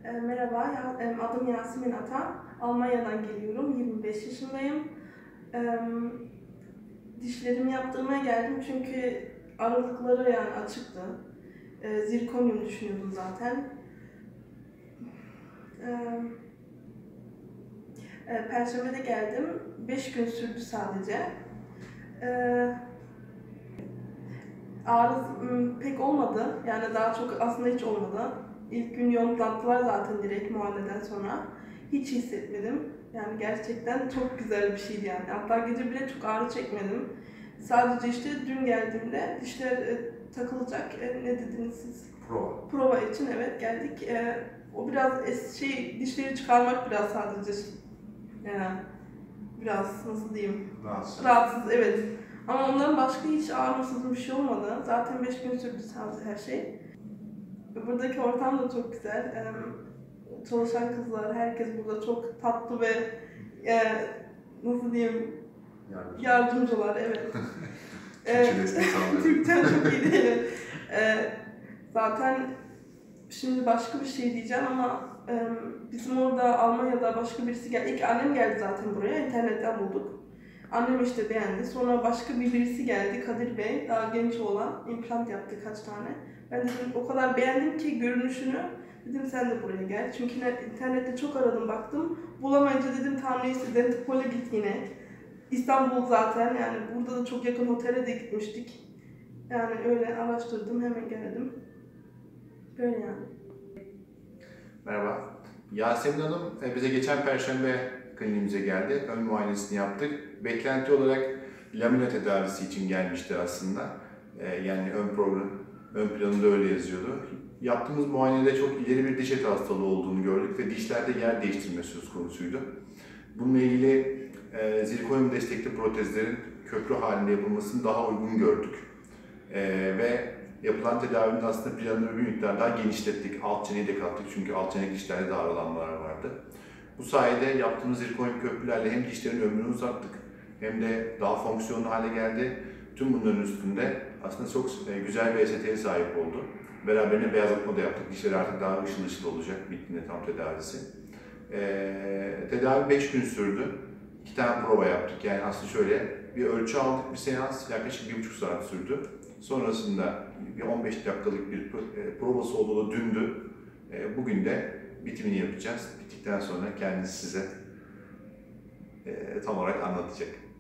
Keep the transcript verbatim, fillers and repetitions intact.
E, merhaba, ya, e, adım Yasemin Atan. Almanya'dan geliyorum, yirmi beş yaşındayım. E, dişlerimi yaptırmaya geldim çünkü aralıkları yani açıktı. E, zirkonyum düşünüyordum zaten. E, e, Perşembe de geldim, beş gün sürdü sadece. E, ağrı m, pek olmadı, yani daha çok aslında hiç olmadı. İlk gün yontlattılar zaten direkt muayeneden sonra. Hiç hissetmedim. Yani gerçekten çok güzel bir şeydi yani. Hatta gece bile çok ağrı çekmedim. Sadece işte dün geldiğimde dişler e, takılacak. E, ne dediniz siz? Prova. Prova için evet geldik. E, o biraz es, şey dişleri çıkarmak biraz sadece yani biraz nasıl diyeyim? Rahatsız. Rahatsız evet. Ama ondan başka hiç ağrımsız bir şey olmadı. Zaten beş gün sürdü sadece her şey. Buradaki ortam da çok güzel. Ee, çalışan kızlar, herkes burada çok tatlı ve e, nasıl diyeyim Yardımcı. yardımcılar. Evet. Türkçe destek sağlıyor. Türkçen çok iyi değil. Ee, zaten şimdi başka bir şey diyeceğim ama e, bizim orada Almanya'da başka birisi geldi. İlk annem geldi zaten buraya, internetten bulduk. Annem işte beğendi. Sonra başka bir birisi geldi, Kadir Bey, daha genç olan, implant yaptı kaç tane. Ben dedim o kadar beğendim ki görünüşünü, dedim sen de buraya gel. Çünkü internette çok aradım baktım, bulamayınca dedim tamam neyse Dentipol'e git yine. İstanbul zaten, yani burada da çok yakın otele de gitmiştik. Yani öyle araştırdım, hemen geldim. Böyle yani. Merhaba. Yasemin Hanım e, bize geçen Perşembe kliniğimize geldi. Ön muayenesini yaptık. Beklenti olarak lamina tedavisi için gelmişti aslında. E, yani ön program, ön planında öyle yazıyordu. Yaptığımız muayenede çok ileri bir diş eti hastalığı olduğunu gördük ve dişlerde yer değiştirme söz konusuydu. Bununla ilgili e, zirkonyum destekli protezlerin köprü halinde yapılmasını daha uygun gördük. E, ve yapılan tedavinin aslında planını bir miktar daha genişlettik. Alt çeneyi de kattık çünkü alt çenek dişlerde de ağrılanmalar vardı. Bu sayede yaptığımız zirkonyum köprülerle hem dişlerin ömrünü uzattık hem de daha fonksiyonlu hale geldi. Tüm bunların üstünde aslında çok güzel bir estetiğe sahip oldu. Beraberine beyazlatma da yaptık. Dişler artık daha ışıl ışıl olacak bittiğinde tam tedavisi. Ee, tedavi beş gün sürdü. İki tane prova yaptık. Yani aslında şöyle bir ölçü aldık, bir seans yaklaşık bir buçuk saat sürdü. Sonrasında bir on beş dakikalık bir provası oldu da dündü. Bugün de bitimini yapacağız. Bittikten sonra kendisi size tam olarak anlatacak.